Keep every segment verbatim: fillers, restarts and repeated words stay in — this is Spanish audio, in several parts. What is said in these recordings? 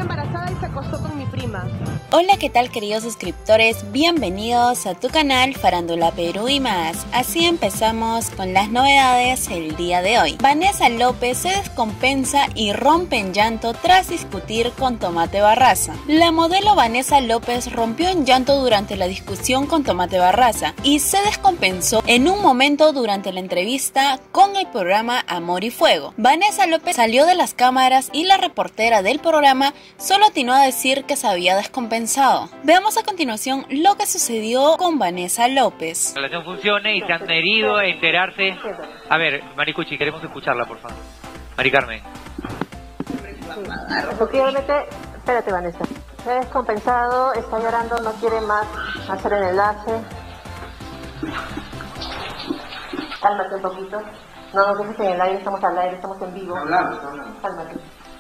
embarazada y se acostó con mi prima. Hola, ¿qué tal, queridos suscriptores? Bienvenidos a tu canal Farándula Perú y más. Así empezamos con las novedades el día de hoy. Vanessa López se descompensa y rompe en llanto tras discutir con Tomate Barraza. La modelo Vanessa López rompió en llanto durante la discusión con Tomate Barraza y se descompensó en un momento durante la entrevista con el programa Amor y Fuego. Vanessa López salió de las cámaras y la reportera del programa solo atinó a decir que se había descompensado. Veamos a continuación lo que sucedió con Vanessa López. La relación funcione y se han herido a enterarse. A ver, Maricuchi, queremos escucharla, por favor. Mari Carmen. Efectivamente, espérate, Vanessa. Se ha descompensado, está llorando, no quiere más hacer el enlace. Cálmate un poquito. No nos dejes en el aire, estamos al aire, estamos en vivo. Hablamos, hablamos. Cálmate.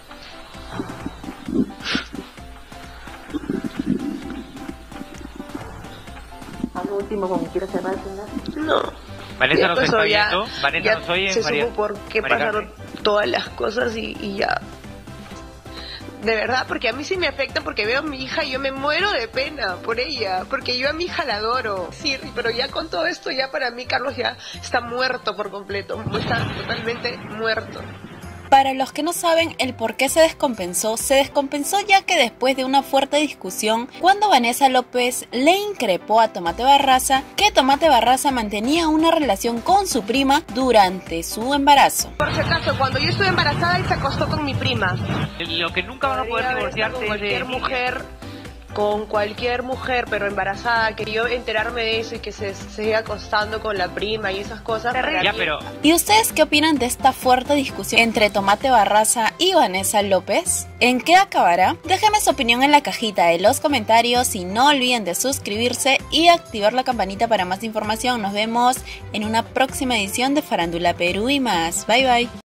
Al último, como quiero cerrar el final. No. Vanessa nos está ya, viendo. Vanessa ya nos oye. se María, supo por qué María pasaron Carmen. todas las cosas y, y ya. De verdad, porque a mí sí me afecta porque veo a mi hija y yo me muero de pena por ella, porque yo a mi hija la adoro. Sí, pero ya con todo esto, ya para mí Carlos ya está muerto por completo, está totalmente muerto. Para los que no saben el por qué se descompensó, se descompensó ya que después de una fuerte discusión, cuando Vanessa López le increpó a Tomate Barraza que Tomate Barraza mantenía una relación con su prima durante su embarazo. Por si acaso, cuando yo estuve embarazada y se acostó con mi prima. Lo que nunca van a poder Podría haber divorciarse estado es de cualquier mujer, con cualquier mujer, pero embarazada, que yo enterarme de eso y que se siga acostando con la prima y esas cosas. para Ya, mí- pero ¿Y ustedes qué opinan de esta fuerte discusión entre Tomate Barraza y Vanessa López? ¿En qué acabará? Déjenme su opinión en la cajita de los comentarios y no olviden de suscribirse y activar la campanita para más información. Nos vemos en una próxima edición de Farándula Perú y más. Bye bye.